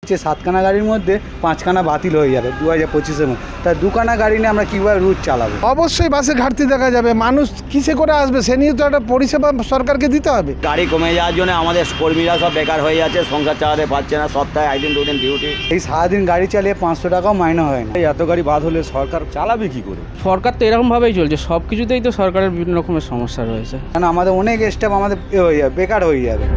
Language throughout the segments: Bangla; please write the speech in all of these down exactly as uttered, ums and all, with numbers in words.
যে সাতখানা গাড়ির মধ্যে পাঁচখানা বাতিল হয়ে যাবে দু হাজার পঁচিশের মধ্যে, তাই দুখানা গাড়ি নিয়ে আমরা কীভাবে রুট চালাবো? অবশ্যই বাসে ঘাটতি দেখা যাবে, মানুষ কিসে করে আসবে সে নিয়ে তো একটা পরিষেবা সরকারকে দিতে হবে। গাড়ি কমে যাওয়ার জন্য আমাদের কর্মীরা সব বেকার হয়ে যাচ্ছে, সংসার চালাতে পারছে না, সপ্তাহে একদিন দুদিন ডিউটি। এই সারাদিন গাড়ি চালিয়ে পাঁচশো টাকাও মাইনে হয় না। এত গাড়ি বাদ হলে সরকার চালাবে কি করে? সরকার তো এরকমভাবেই চলছে, সব কিছুতেই তো সরকারের বিভিন্ন রকমের সমস্যা রয়েছে। কেন আমাদের অনেক স্টাফ আমাদের এ হয়ে যাবে, বেকার হয়ে যাবে।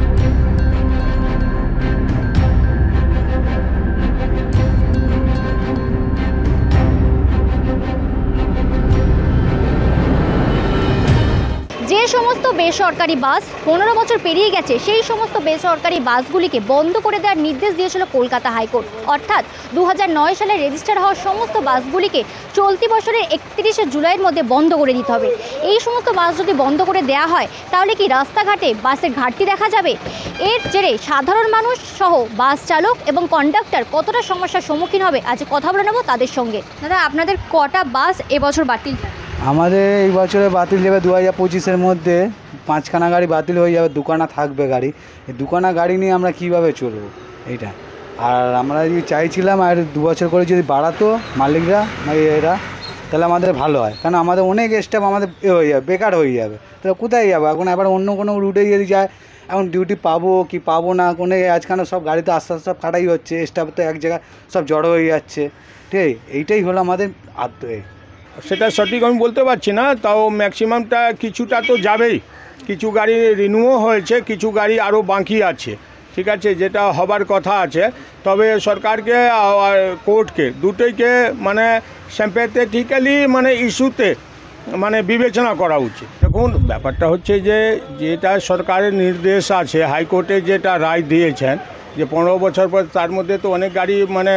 যে সমস্ত বেসরকারি বাস পনেরো বছর পেরিয়ে গেছে সেই সমস্ত বেসরকারি বাসগুলিকে বন্ধ করে দেওয়ার নির্দেশ দিয়েছিল কলকাতা হাইকোর্ট। অর্থাৎ দু হাজার নয় সালে রেজিস্টার হওয়া সমস্ত বাসগুলিকে চলতি বছরের একত্রিশে জুলাইয়ের মধ্যে বন্ধ করে দিতে হবে। এই সমস্ত বাস যদি বন্ধ করে দেওয়া হয় তাহলে কি রাস্তাঘাটে বাসের ঘাটতি দেখা যাবে? এর জেরে সাধারণ মানুষ সহ বাস চালক এবং কন্ডাক্টর কতটা সমস্যার সম্মুখীন হবে, আজ কথা বলে নেব তাদের সঙ্গে। দাদা, আপনাদের কটা বাস এবছর বাতিল? আমাদের এই বছরে বাতিল যাবে দু হাজার পঁচিশের মধ্যে পাঁচখানা গাড়ি বাতিল হয়ে যাবে, দুখানা থাকবে গাড়ি। এই দুখানা গাড়ি নিয়ে আমরা কীভাবে চলবো এইটা? আর আমরা যদি চাইছিলাম আর দু বছর করে যদি বাড়াতো মালিকরা এরা, তাহলে আমাদের ভালো হয়। কারণ আমাদের অনেক স্টাফ আমাদের এ হয়ে যাবে, বেকার হয়ে যাবে। তাহলে কোথায় যাবো এখন? এবার অন্য কোনো রুটে যদি যায় এখন ডিউটি পাবো কি পাবো না, কোনো আজকাল সব গাড়িতে আস্তে আস্তে সব কাটাই হচ্ছে, স্টাফ তো এক জায়গায় সব জড়ো হয়ে যাচ্ছে। ঠিক আছে, এইটাই হলো আমাদের আদ্য। সেটা সঠিক আমি বলতে পারছি না, তাও ম্যাক্সিমামটা কিছুটা তো যাবেই। কিছু গাড়ি রিনিউও হয়েছে, কিছু গাড়ি আরও বাকি আছে, ঠিক আছে, যেটা হবার কথা আছে। তবে সরকারকে আর কোর্টকে দুটোইকে মানে সিম্প্যাথেটিক্যালি মানে ইস্যুতে মানে বিবেচনা করা উচিত। দেখুন, ব্যাপারটা হচ্ছে যে যেটা সরকারের নির্দেশ আছে, হাইকোর্টে যেটা রায় দিয়েছেন যে পনেরো বছর পর, তার মধ্যে তো অনেক গাড়ি মানে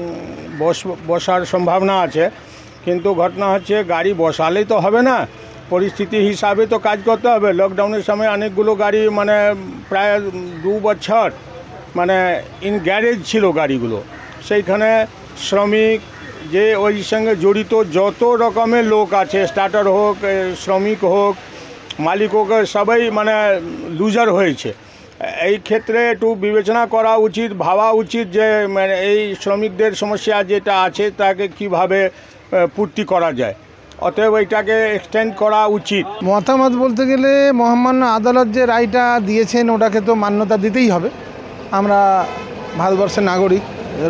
বস বসার সম্ভাবনা আছে। কিন্তু ঘটনা হচ্ছে গাড়ি বসালেই তো হবে না, পরিস্থিতি হিসাবে তো কাজ করতে হবে। লকডাউনের সময় অনেকগুলো গাড়ি মানে প্রায় দু বছর মানে ইন গ্যারেজ ছিল গাড়িগুলো। সেইখানে শ্রমিক যে ওই সঙ্গে জড়িত যত রকমের লোক আছে, স্টার্টার হোক, শ্রমিক হোক, মালিক হোক, সবাই মানে লুজার হয়েছে। এই ক্ষেত্রে একটু বিবেচনা করা উচিত, ভাবা উচিত যে মানে এই শ্রমিকদের সমস্যা যেটা আছে তাকে কিভাবে পূর্তি করা যায়। অতএব এটাকে এক্সটেন্ড করা উচিত। মতামত বলতে গেলে মহামান্য আদালত যে রায়টা দিয়েছেন ওটাকে তো মান্যতা দিতেই হবে। আমরা ভারতবর্ষের নাগরিক,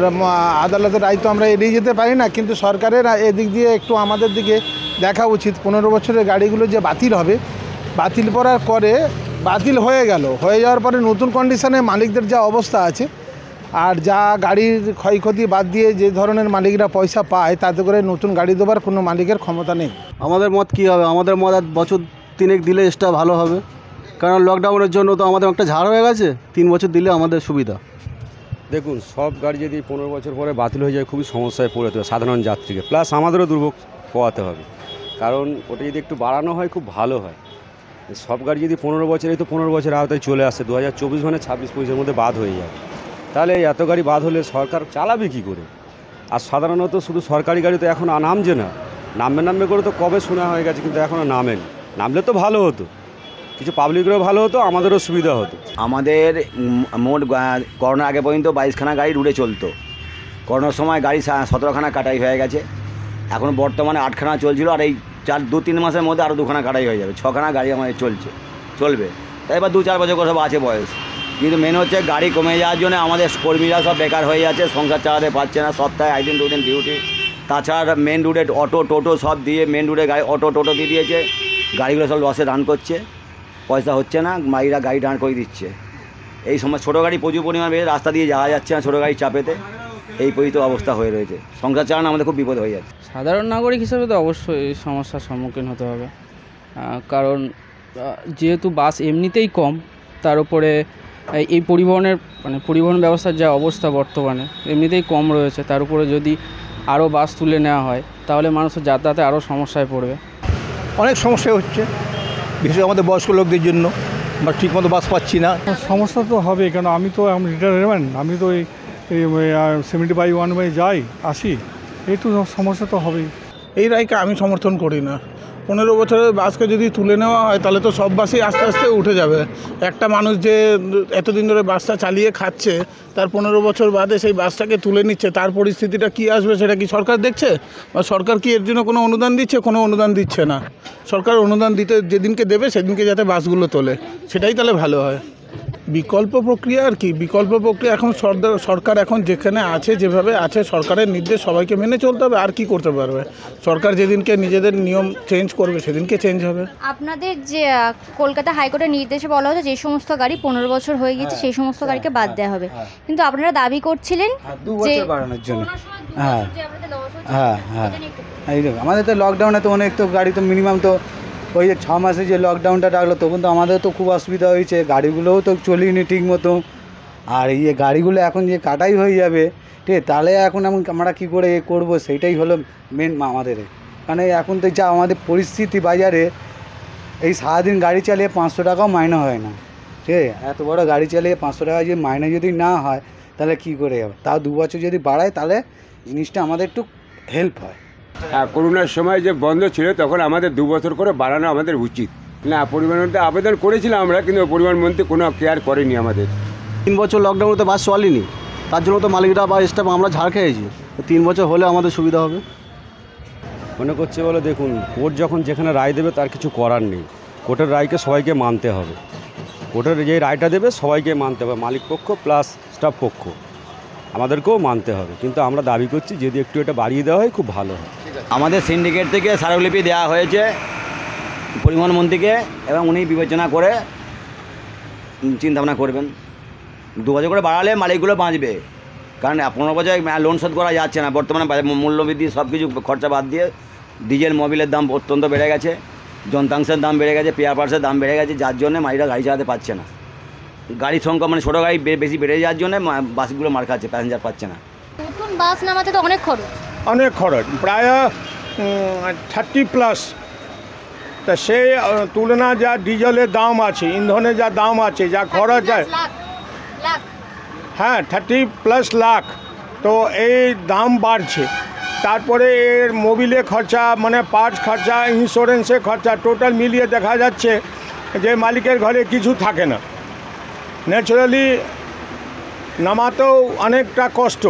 আদালতের রায় তো আমরা এড়িয়ে যেতে পারি না। কিন্তু সরকারের এদিক দিয়ে একটু আমাদের দিকে দেখা উচিত। পনেরো বছরের গাড়িগুলো যে বাতিল হবে, বাতিল করার পরে বাতিল হয়ে গেল, হয়ে যাওয়ার পরে নতুন কন্ডিশনে মালিকদের যা অবস্থা আছে আর যা গাড়ির ক্ষয়ক্ষতি বাদ দিয়ে যে ধরনের মালিকরা পয়সা পায়, তাতে করে নতুন গাড়ি দেওয়ার কোনো মালিকের ক্ষমতা নেই। আমাদের মত কী হবে? আমাদের মত আর বছর তিনেক দিলে এক্সট্রা ভালো হবে, কারণ লকডাউনের জন্য তো আমাদের একটা ঝাড় হয়ে গেছে। তিন বছর দিলে আমাদের সুবিধা। দেখুন, সব গাড়ি যদি পনেরো বছর পরে বাতিল হয়ে যায় খুবই সমস্যায় পড়ে দেবে সাধারণ যাত্রীকে, প্লাস আমাদেরও দুর্ভোগ পোয়াতে হবে। কারণ ওটা যদি একটু বাড়ানো হয় খুব ভালো হয়। সব গাড়ি যদি পনেরো বছরেই তো পনেরো বছর আওতায় চলে আসছে, দু হাজার চব্বিশ মানে ছাব্বিশ পঁচিশের মধ্যে বাদ হয়ে যাবে। তাহলে এত গাড়ি বাদ হলে সরকার চালাবে কী করে? আর সাধারণত শুধু সরকারি গাড়ি তো এখন নামছে না, নামবে নামবে করে তো কবে শোনা হয়ে গেছে, কিন্তু এখনও নামেন। নামলে তো ভালো হতো, কিছু পাবলিকেরও ভালো হতো, আমাদেরও সুবিধা হতো। আমাদের মোট করোনার আগে পর্যন্ত বাইশখানা গাড়ি রুটে চলতো। করোনার সময় গাড়ি সতেরোখানা কাটাই হয়ে গেছে, এখন বর্তমানে আটখানা চলছিল। আর এই চার দু তিন মাসের মধ্যে আরও দুখানা কাটাই হয়ে যাবে, ছখানা গাড়ি আমাদের চলছে চলবে। তাই এবার দু চার বছর করে সব আছে বয়স। কিন্তু মেন হচ্ছে গাড়ি কমে যাওয়ার জন্য আমাদের কর্মীরা সব বেকার হয়ে যাচ্ছে, সংসার চালাতে পারছে না, সপ্তাহে একদিন দুদিন ডিউটি। তাছাড়া মেন রুটে অটো টোটো সব দিয়ে মেন রুটে গাড়ি অটো টোটো দিয়ে দিয়েছে, গাড়িগুলো সব লসে রান করছে, পয়সা হচ্ছে না, মাইরা গাড়ি রান করে দিচ্ছে। এই সময় ছোটো গাড়ি প্রচুর পরিমাণ বেড়ে রাস্তা দিয়ে যাওয়া যাচ্ছে না, ছোটো গাড়ি চাপেতে এই পরিত অবস্থা হয়ে রয়েছে। সংসার চালানো আমাদের খুব বিপদ হয়ে যাচ্ছে। সাধারণ নাগরিক হিসেবে তো অবশ্যই এই সমস্যার সম্মুখীন হতে হবে, কারণ যেহেতু বাস এমনিতেই কম, তার উপরে এই পরিবহনের মানে পরিবহন ব্যবস্থার যা অবস্থা বর্তমানে এমনিতেই কম রয়েছে, তার উপরে যদি আরও বাস তুলে নেওয়া হয় তাহলে মানুষের যাতায়াতে আরও সমস্যায় পড়বে। অনেক সমস্যা হচ্ছে, বিশেষ করে আমাদের বয়স্ক লোকদের জন্য। আমরা ঠিকমতো বাস পাচ্ছি না। সমস্যা তো হবে, কারণ আমি তো রিটায়ারমেন্ট, আমি তো এই সেভেন্টি বাই ওয়ান বাই যাই আসি, এই তো সমস্যা তো হবেই। এই রায়কে আমি সমর্থন করি না। পনেরো বছরের বাসকে যদি তুলে নেওয়া হয় তাহলে তো সব বাসই আস্তে আস্তে উঠে যাবে। একটা মানুষ যে এতদিন ধরে বাসটা চালিয়ে খাচ্ছে, তার পনেরো বছর বাদে সেই বাসটাকে তুলে নিচ্ছে, তার পরিস্থিতিটা কী আসবে সেটা কি সরকার দেখছে? বা সরকার কি এর জন্য কোনো অনুদান দিচ্ছে? কোনো অনুদান দিচ্ছে না। সরকার অনুদান দিতে যেদিনকে দেবে সেদিনকে যাতে বাসগুলো তোলে, সেটাই তাহলে ভালো হয়। বিকল্প প্রক্রিয়া আর কি, বিকল্প প্রক্রিয়া এখন সরকার সরকার এখন যেখানে আছে যেভাবে আছে সরকারের নির্দেশ সবাইকে মেনে চলতে হবে। আর কি করতে পারবে সরকার? যেদিনকে নিজেদের নিয়ম চেঞ্জ করবে সেদিনকে চেঞ্জ হবে। আপনাদের যে আহ, কলকাতা হাইকোর্টের নির্দেশে বলা হতো যে সমস্ত গাড়ি পনেরো বছর হয়ে গেছে সেই সমস্ত গাড়িকে বাদ দেওয়া হবে, কিন্তু আপনারা দাবি করছিলেন দু যে বছর বাড়ানোর জন্য। করোনার সময় দু হ্যাঁ। বছর যে আপনাদের loss হচ্ছে, হ্যাঁ হ্যাঁ এটা নিয়ে একটু বলুন। এই দেখো, আমাদের তো লকডাউনে তো অনেক তো গাড়ি তো মিনিমাম তো ওই যে ছ মাসে যে লকডাউনটা ডাকলো তখন তো আমাদের তো খুব অসুবিধা হয়েছে, গাড়িগুলোও তো চলিনি ঠিক মতো। আর এই গাড়িগুলো এখন যে কাটাই হয়ে যাবে, ঠিক আছে, তাহলে এখন এমন আমরা কী করে এ করবো, সেইটাই হলো মেন আমাদের। কারণ এই এখন তো যা আমাদের পরিস্থিতি বাজারে, এই সারাদিন গাড়ি চালিয়ে পাঁচশো টাকাও মাইনে হয় না, ঠিক আছে। এত বড় গাড়ি চালিয়ে পাঁচশো টাকা যদি মাইনে যদি না হয় তাহলে কী করে হবে? তাও দু বছর যদি বাড়ায় তাহলে জিনিসটা আমাদের একটু হেল্প হয়। হ্যাঁ, করোনার সময় যে বন্ধ ছিল তখন আমাদের দু বছর করে বাড়ানো আমাদের উচিত। না, পরিবহন মন্ত্রী আবেদন করেছিলাম আমরা, কিন্তু পরিবহন মন্ত্রী কোনো কেয়ার করেনি আমাদের। তিন বছর লকডাউনে তো বাস চলেনি, তার জন্য তো মালিকরা বা স্টাফ আমরা ঝাড় খেয়েছি। তিন বছর হলে আমাদের সুবিধা হবে। মনে করছে বলে দেখুন, কোর্ট যখন যেখানে রায় দেবে তার কিছু করার নেই। কোর্টের রায়কে সবাইকে মানতে হবে। কোর্টের যে রায়টা দেবে সবাইকে মানতে হবে, মালিক পক্ষ প্লাস স্টাফ পক্ষ আমাদেরকেও মানতে হবে। কিন্তু আমরা দাবি করছি যদি একটু এটা বাড়িয়ে দেওয়া হয় খুব ভালো হয়। আমাদের সিন্ডিকেট থেকে স্মারকলিপি দেওয়া হয়েছে পরিবহন মন্ত্রীকে, এবং উনি বিবেচনা করে চিন্তাভাবনা করবেন। দু বছর করে বাড়ালে মালিকগুলো বাঁচবে, কারণ পনেরো বছর লোন শোধ করা যাচ্ছে না। বর্তমানে মূল্যবৃদ্ধি সব কিছু খরচা বাদ দিয়ে ডিজেল মোবিলের দাম অত্যন্ত বেড়ে গেছে, যন্ত্রাংশের দাম বেড়ে গেছে, পেয়ার পার্সের দাম বেড়ে গেছে, যার জন্য মালিকরা গাড়ি চালাতে পারছে না। গাড়ির সংখ্যা মানে ছোটো গাড়ি বেশি বেড়ে যাওয়ার জন্য বাসগুলো মার খাচ্ছে, প্যাসেঞ্জার পাচ্ছে না। নতুন বাস নামাতে তো অনেক খরচ। অনেক খরচ, প্রায় থার্টি প্লাস। তা সেই আহ, তুলনা যা ডিজেলের দাম আছে, ইন্ধনের যা দাম আছে, যা খরচ আছে, লাখ লাখ হ্যাঁ থার্টি প্লাস লাখ। তো এই দাম বাড়ছে, তারপরে এর মোবিলে খরচা, মানে পার্টস খরচা, ইন্স্যুরেন্সের খরচা, টোটাল মিলিয়ে দেখা যাচ্ছে যে মালিকের ঘরে কিছু থাকে না। ন্যাচারালি নামাতেও অনেকটা কষ্ট,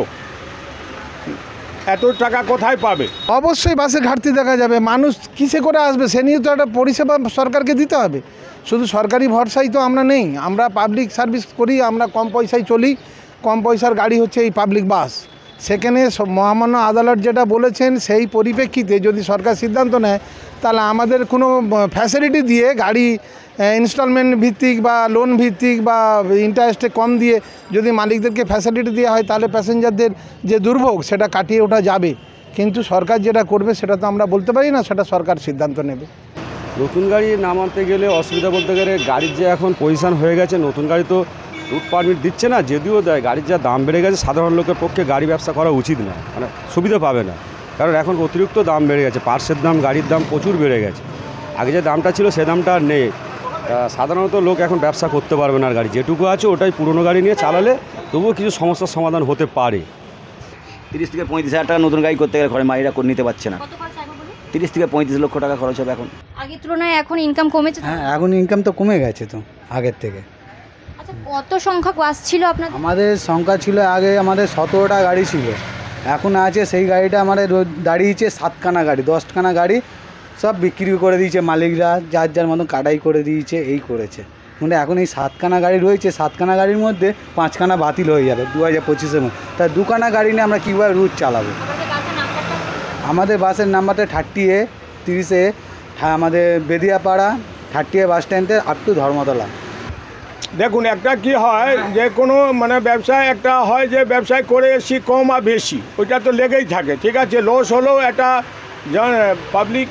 এত টাকা কোথায় পাবে? অবশ্যই বাসে ঘাটতি দেখা যাবে। মানুষ কিসে করে আসবে সে নিয়ে তো একটা পরিষেবা সরকারকে দিতে হবে। শুধু সরকারি ভরসায় তো আমরা নেই, আমরা পাবলিক সার্ভিস করি, আমরা কম পয়সায় চলি। কম পয়সার গাড়ি হচ্ছে এই পাবলিক বাস। সেখানে মহামান্য আদালত যেটা বলেছেন সেই পরিপ্রেক্ষিতে যদি সরকার সিদ্ধান্ত নেয় তাহলে আমাদের কোনো ফ্যাসিলিটি দিয়ে গাড়ি ইনস্টলমেন্ট ভিত্তিক বা লোন ভিত্তিক বা ইন্টারেস্টে কম দিয়ে যদি মালিকদেরকে ফ্যাসিলিটি দেওয়া হয় তাহলে প্যাসেঞ্জারদের যে দুর্ভোগ সেটা কাটিয়ে ওঠা যাবে। কিন্তু সরকার যেটা করবে সেটা তো আমরা বলতে পারি না, সেটা সরকার সিদ্ধান্ত নেবে। নতুন গাড়ি নামাতে গেলে অসুবিধা বলতে গেলে গাড়ির যে এখন পজিশান হয়ে গেছে, নতুন গাড়ি তো রুট পারমিট দিচ্ছে না, যদিও দেয়। গাড়ির যা দাম বেড়ে গেছে, সাধারণ লোকের পক্ষে গাড়ি ব্যবসা করা উচিত না, মানে সুবিধা পাবে না। কারণ এখন অতিরিক্ত দাম বেড়ে গেছে, পার্টসের দাম, গাড়ির দাম প্রচুর বেড়ে গেছে। আগে যে দামটা ছিল সে দামটা আর নেই। সাধারণত লোক এখন ব্যবসা করতে পারবে না। আর গাড়ি যেটুকু আছে ওটাই পুরনো গাড়ি নিয়ে চালালে তবুও কিছু সমস্যার সমাধান হতে পারে। তিরিশ থেকে পঁয়ত্রিশ হাজার টাকা নতুন গাড়ি করতে গেলে ঘরে মালিকরা করে নিতে পারছে না। কত খরচ এখন বলুন? তিরিশ থেকে পঁয়ত্রিশ লক্ষ টাকা খরচ হবে এখন। আগের তুলনায় এখন ইনকাম কমেছে তো? হ্যাঁ, এখন ইনকাম তো কমে গেছে তো আগের থেকে। আচ্ছা, কত সংখ্যক বাস ছিল আপনাদের? আমাদের সংখ্যা ছিল আগে আমাদের সতেরোটা গাড়ি ছিল, এখন আছে সেই গাড়িটা আমাদের রোজ- দাঁড়িয়েছে সাতখানা গাড়ি, দশখানা গাড়ি সব বিক্রি করে দিয়েছে মালিকরা, যার যার মতন কাটাই করে দিয়েছে, এই করেছে। মানে এখন এই সাতখানা গাড়ি রয়েছে, সাতখানা গাড়ির মধ্যে পাঁচখানা বাতিল হয়ে যাবে দু হাজার পঁচিশের মধ্যে। তা দুখানা গাড়ি নিয়ে আমরা কীভাবে রুট চালাবো? আপনাদের বাসের নাম্বারটা? আমাদের বাসের নাম্বারটা থার্টি এ তিরিশে আমাদের বেদিয়াপাড়া থার্টি এ বাস স্ট্যান্ডে আপ টু ধর্মতলা। দেখুন, একটা কি হয়, যে কোনো মানে ব্যবসায় একটা হয় যে ব্যবসায় করে এসছি কম আর বেশি, ওইটা তো লেগেই থাকে, ঠিক আছে। লস হলেও একটা পাবলিক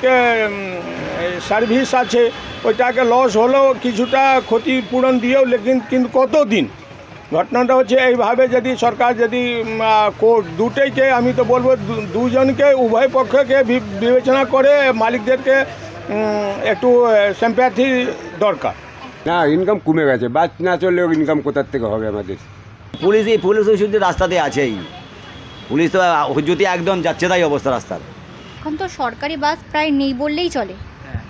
সার্ভিস আছে, ওইটাকে লস হলেও কিছুটা ক্ষতিপূরণ দিয়েও, লেকিন কিন্তু কত দিন ঘটনাটা হচ্ছে এইভাবে যদি সরকার যদি কোর্ট দুটোইকে, আমি তো বলবো দু- দুজনকে উভয় পক্ষকে বি- বিবেচনা করে মালিকদেরকে একটু সিম্প্যাথি দরকার। না, ইনকাম কমে গেছে, বাস না চললেও ইনকাম কোথার থেকে হবে আমাদের? পুলিশই পুলিশ শুধু রাস্তাতে আছেই, পুলিশ তো হুজুতি একদম যাচ্ছে তাই অবস্থা রাস্তার। এখন তো সরকারি বাস প্রায় নেই বললেই চলে।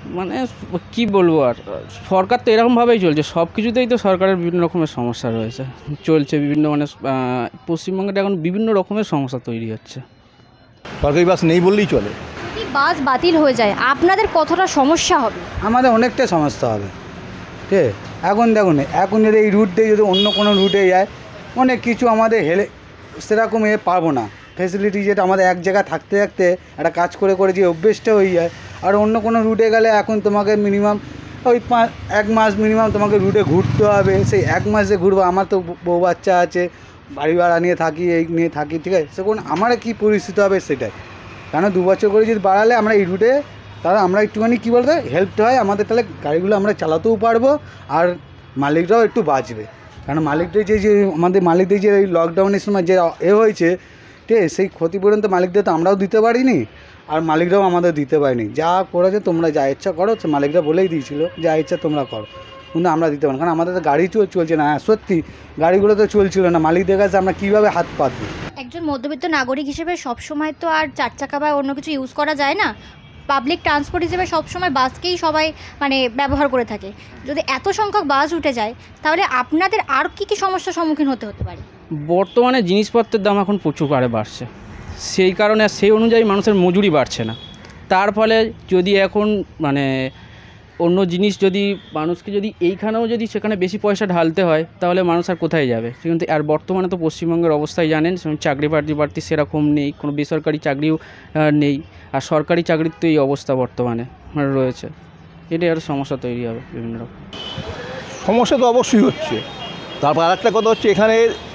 মানে কি বলবো আর, সরকার তো এরকমভাবেই চলছে, সব কিছুতেই তো সরকারের বিভিন্ন রকমের সমস্যা রয়েছে, চলছে বিভিন্ন মানে আহ, পশ্চিমবঙ্গে এখন বিভিন্ন রকমের সমস্যা তৈরি হচ্ছে। সরকারি বাস নেই বললেই চলে। যদি বাস বাতিল হয়ে যায় আপনাদের কতটা সমস্যা হবে? আমাদের অনেকটা সমস্যা হবে। ঠিক আছে, এখন দেখুন, এখন যদি এই রুট দিয়ে যদি অন্য কোনো রুটে যায়, অনেক কিছু আমাদের হেলে সেরকম এ পারবো না, ফেসিলিটি যেটা আমাদের এক জায়গায় থাকতে থাকতে একটা কাজ করে করে যে অভ্যেসটা হয়ে যায়। আর অন্য কোনো রুটে গেলে এখন তোমাকে মিনিমাম ওই পাঁচ এক মাস মিনিমাম তোমাকে রুটে ঘুরতে হবে। সেই এক মাসে ঘুরবো, আমার তো বউ বাচ্চা আছে, বাড়ি ভাড়া নিয়ে থাকি, এই নিয়ে থাকি, ঠিক আছে, সেখন আমার কী পরিস্থিতি হবে সেটাই। কেন দু বছর করে যদি বাড়ালে আমরা এই রুটে, তাহলে আমরা একটুখানি কী বলতে হেল্পটা হয় আমাদের, তাহলে গাড়িগুলো আমরা চালাতেও পারবো আর মালিকরাও একটু বাঁচবে। কারণ মালিকদের যে যে আমাদের মালিকদের যে এই লকডাউনের সময় যে এ হয়েছে, ঠিক আছে, সেই ক্ষতিপূরণ তো মালিকদের তো আমরাও দিতে পারিনি আর মালিকরাও আমাদের দিতে পারিনি। যা করেছে তোমরা যা ইচ্ছা করো, সে মালিকরা বলেই দিয়েছিল যা ইচ্ছা তোমরা করো, কিন্তু আমরা দিতে পারি, কারণ আমাদের তো গাড়ি চলছে না। হ্যাঁ সত্যি গাড়িগুলো তো চলছিল না, মালিকদের কাছে আমরা কীভাবে হাত পাতবো। একজন মধ্যবিত্ত নাগরিক হিসেবে সবসময় তো আর চার চাকা বা অন্য কিছু ইউজ করা যায় না, পাবলিক ট্রান্সপোর্ট হিসেবে সবসময় বাসকেই সবাই মানে ব্যবহার করে থাকে। যদি এত সংখ্যক বাস উঠে যায় তাহলে আপনাদের আর কি কি সমস্যার সম্মুখীন হতে হতে পারে? বর্তমানে জিনিসপত্রের দাম এখন প্রচুর হারে বাড়ছে, সেই কারণে সেই অনুযায়ী মানুষের মজুরি বাড়ছে না। তার ফলে যদি এখন মানে অন্য জিনিস যদি মানুষকে যদি এইখানেও যদি সেখানে বেশি পয়সা ঢালতে হয়, তাহলে মানুষ আর কোথায় যাবে? কিন্তু আর বর্তমানে তো পশ্চিমবঙ্গের অবস্থায় জানেন, চাকরি বাকরি বাড়তি সেরকম নেই, কোনো বেসরকারি চাকরিও নেই, আর সরকারি চাকরির তো এই অবস্থা বর্তমানে রয়েছে। এটাই আরও সমস্যা তৈরি হবে বিভিন্ন রকম। সমস্যা তো অবশ্যই হচ্ছে। তারপর আর একটা কথা হচ্ছে, এখানে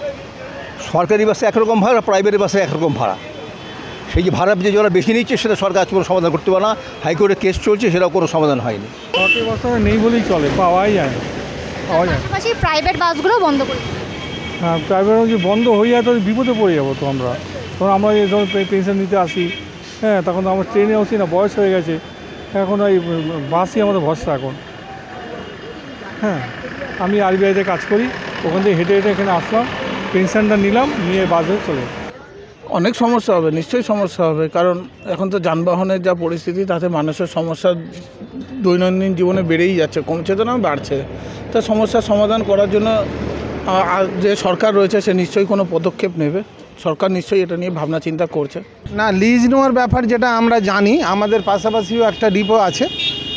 সরকারি বাসে একরকম ভাড়া, প্রাইভেট বাসে একরকম ভাড়া। সেই যে ভাড়া যে যারা বেশি নিচ্ছে সেটা সরকার আজ কোনো সমাধান করতে পারে না, হাইকোর্টে কেস চলছে, সেটাও কোনো সমাধান হয়নি। সরকারি বাস নেই বলেই চলে, পাওয়াই যায় না, পাওয়া যায় না। পাশাপাশি প্রাইভেট বাসগুলোও বন্ধ করে দিচ্ছে। হ্যাঁ, প্রাইভেট যদি বন্ধ হয়ে যায় তো বিপদে পড়ে যাবো তো আমরা। তখন আমরা এই ধরুন পেনশন নিতে আসি, হ্যাঁ, তখন তো আমরা ট্রেনে আসি না, বয়স হয়ে গেছে, এখন ওই বাসই আমাদের ভরসা এখন। হ্যাঁ, আমি আরবিআইতে কাজ করি, ওখান থেকে হেঁটে হেঁটে এখানে আসলাম, পেনশনটা নিলাম, নিয়ে বাসে চলে। অনেক সমস্যা হবে, নিশ্চয়ই সমস্যা হবে, কারণ এখন তো যানবাহনের যা পরিস্থিতি তাতে মানুষের সমস্যা দৈনন্দিন জীবনে বেড়েই যাচ্ছে, কমছে তো না, বাড়ছে। তা সমস্যার সমাধান করার জন্য যে সরকার রয়েছে সে নিশ্চয়ই কোনো পদক্ষেপ নেবে, সরকার নিশ্চয়ই এটা নিয়ে ভাবনা চিন্তা করছে। না, লিজ নেওয়ার ব্যাপার যেটা আমরা জানি, আমাদের পাশাপাশিও একটা ডিপো আছে,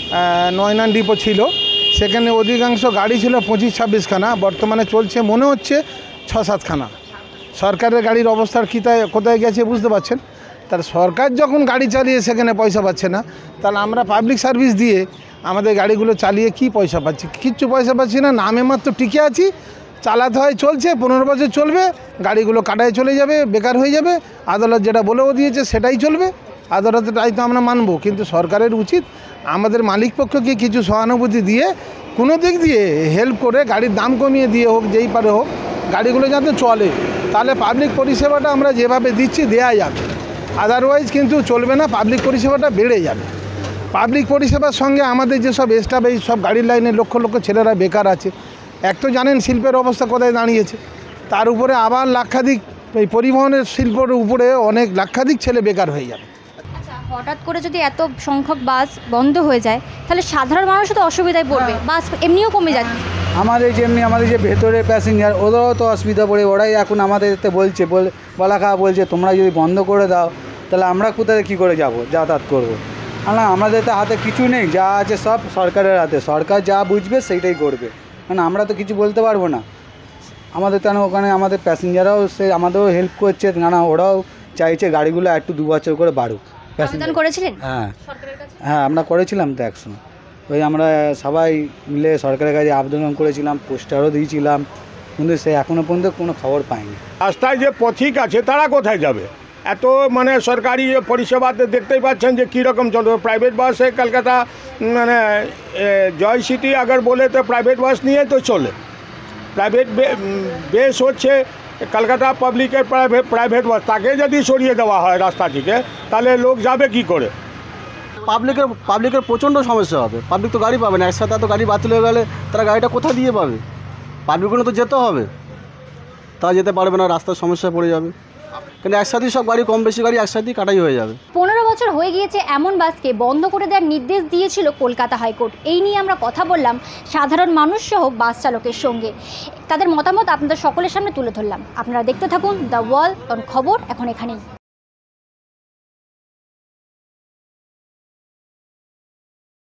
নয়নান ডিপো ছিল, সেখানে অধিকাংশ গাড়ি ছিল পঁচিশ ছাব্বিশখানা, বর্তমানে চলছে মনে হচ্ছে ছ সাতখানা। সরকারের গাড়ির অবস্থার কোথায় কোথায় গেছে বুঝতে পারছেন। তার সরকার যখন গাড়ি চালিয়ে সেখানে পয়সা পাচ্ছে না, তাহলে আমরা পাবলিক সার্ভিস দিয়ে আমাদের গাড়িগুলো চালিয়ে কি পয়সা পাচ্ছি? কিচ্ছু পয়সা পাচ্ছি না, নামে মাত্র টিকে আছি, চালাতে হয়, চলছে, পনেরো বছর চলবে, গাড়িগুলো কাটায় চলে যাবে, বেকার হয়ে যাবে। আদালত যেটা বলেও দিয়েছে সেটাই চলবে, আদালতের রায় তো আমরা মানবো, কিন্তু সরকারের উচিত আমাদের মালিক পক্ষকে কিছু সহানুভূতি দিয়ে কোনো দিক দিয়ে হেল্প করে গাড়ির দাম কমিয়ে দিয়ে হোক, যেই পারে হোক, গাড়িগুলো যাতে চলে, তাহলে পাবলিক পরিষেবাটা আমরা যেভাবে দিচ্ছি দেয়া যাবে, আদারওয়াইজ কিন্তু চলবে না, পাবলিক পরিষেবাটা বেড়ে যাবে। পাবলিক পরিষেবার সঙ্গে আমাদের যেসব স্টাফ, এই সব গাড়ির লাইনে লক্ষ লক্ষ ছেলেরা বেকার আছে, এক তো জানেন শিল্পের অবস্থা কোথায় দাঁড়িয়েছে, তার উপরে আবার লাক্ষাধিক এই পরিবহনের শিল্পের উপরে অনেক লাক্ষাধিক ছেলে বেকার হয়ে যাবে। আচ্ছা, হঠাৎ করে যদি এত সংখ্যক বাস বন্ধ হয়ে যায় তাহলে সাধারণ মানুষও তো অসুবিধায় পড়বে, বাস এমনিও কমে যাচ্ছে। আমাদের যেমনি আমাদের যে ভেতরে প্যাসেঞ্জার, ওদেরও তো অসুবিধা পড়ে, ওরাই এখন আমাদেরতে বলছে, বলা খাওয়া বলছে তোমরা যদি বন্ধ করে দাও তাহলে আমরা কোথায় কী করে যাব, যাতায়াত করবো? না, আমাদের তো হাতে কিছু নেই, যা আছে সব সরকারের হাতে, সরকার যা বুঝবে সেইটাই করবে, কারণ আমরা তো কিছু বলতে পারবো না। আমাদের কেন ওখানে আমাদের প্যাসেঞ্জাররাও সে আমাদেরও হেল্প করছে, না ওরাও চাইছে গাড়িগুলো একটু দু বছর করে বাড়ুক। আবেদন করেছিলেন? হ্যাঁ হ্যাঁ আমরা করেছিলাম তো একসময়, ওই আমরা সবাই মিলে সরকারের কাছে আবেদন করেছিলাম, পোস্টারও দিয়েছিলাম, কিন্তু সে এখনও পর্যন্ত কোনো খবর পাইনি। রাস্তায় যে পথিক আছে তারা কোথায় যাবে? এত মানে সরকারি পরিষেবাতে দেখতেই পাচ্ছেন যে কীরকম চলবে। প্রাইভেট বাসে কলকাতা মানে জয় সিটি আগার বলে তো প্রাইভেট বাস নিয়ে তো চলে, প্রাইভেট বেস হচ্ছে কলকাতা পাবলিকের প্রাইভেট প্রাইভেট বাস, তাকে যদি সরিয়ে দেওয়া হয় রাস্তা থেকে তাহলে লোক যাবে কি করে? পাবলিকের পাবলিকের প্রচণ্ড সমস্যা হবে, পাবলিক তো গাড়ি পাবে না, একসাথে এত গাড়ি বাতিল হয়ে গেলে তারা গাড়িটা কোথা দিয়ে পাবে? পাবলিকগুলো তো যেতে হবে, তা যেতে পারবে না, রাস্তার সমস্যায় পড়ে যাবে, কিন্তু একসাথেই সব গাড়ি, কম বেশি গাড়ি একসাথেই কাটাই হয়ে যাবে। পনেরো বছর হয়ে গিয়েছে এমন বাসকে বন্ধ করে দেওয়ার নির্দেশ দিয়েছিল কলকাতা হাইকোর্ট। এই নিয়ে আমরা কথা বললাম সাধারণ মানুষ সহ বাস চালকের সঙ্গে। তাদের মতামত আপনাদের সকলের সামনে তুলে ধরলাম। আপনারা দেখতে থাকুন দ্য ওয়াল, কারণ খবর এখন এখানেই।